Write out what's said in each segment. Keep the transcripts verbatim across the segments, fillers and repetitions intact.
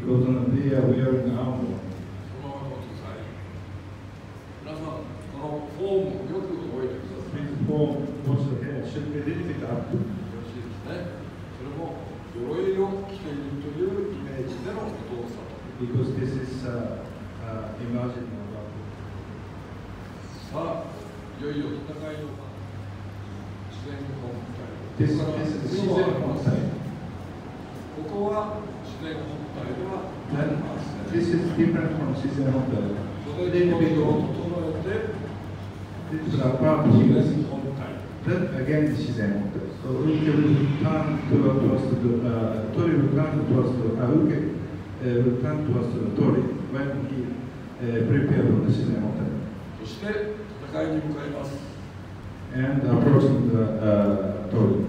because on they are wearing armor. そのままご記載。皆さん、このフォームをよく覚えてください。 This form, wash the hair, should be a little bit up. よろしいですね。それも鎧を着ているというイメージでの動作と。 Because this is uh, uh, imagine about. さあ、いよいよ戦いの自然本体。 This, this is 自然本体。 ここは自然本体ではありません。 This is different from 自然本体。 それで気持ちを整えて、 This is apart 自 from 然本体。 Then again, 自然本体。So Uke will turn to us to the uh, Tori will turn to us to uh, Uke uh, will turn to us to the Tori when he uh, prepared for the 自然本体。 そして戦いに向かいます。 And approaching the uh, Tori.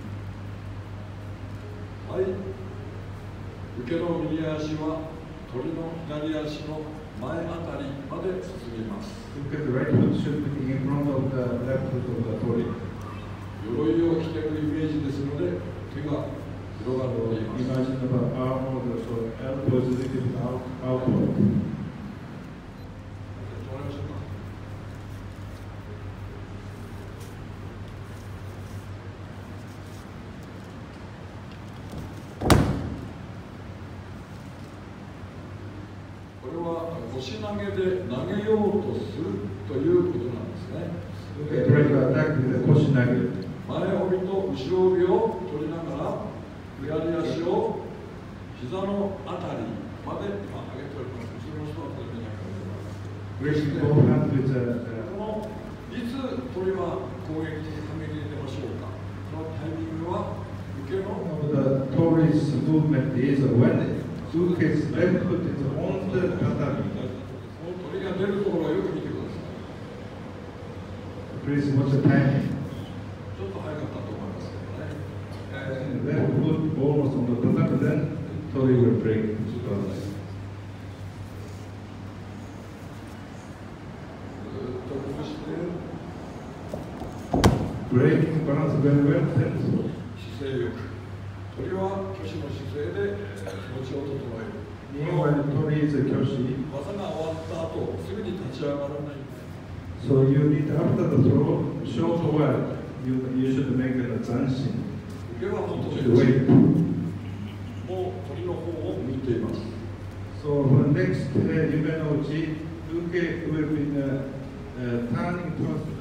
はい。受けの右足は鳥の左足の前あたりまで進みます。 Look at the right foot should be in front of the left foot of the Tori. 鎧を着ているイメージですので、手が広がっています。 Imagine the arm of the so elbow is a little bit out, outward. 止まりましょうか。これは腰投げで投げようとするということなんですね。 Look at try to attack with the koshinage. 前帯と後ろ帯を取りながら、左足を膝のあたりまで今上げております。後ろの人はこれ見ないかと思います。 Raising both hands with the, このいつ鳥は攻撃にはめに出ましょうか。そのタイミングは受けの uh, the Tori's movement is when Uke's left foot is on the tatami. その鳥が出るところをよく見てください。 Please watch the timing. ちょっと早かったと思いますけどね。 And left foot almost on the tatami, then Tori will break. ずっと崩して Breaking balance very well, then 姿勢よく。鳥は挙手の姿勢で気持ちを整える。 meanwhile Tori is a kyoshi. 技が終わった後、すぐに立ち上がらない。 So you need after the throw, short while you you should make a dancing. 受けは本当 You に wait. もう鳥の方を見ています。 So for the next uh, Yumenochi, Uke will be uh, uh, turning towards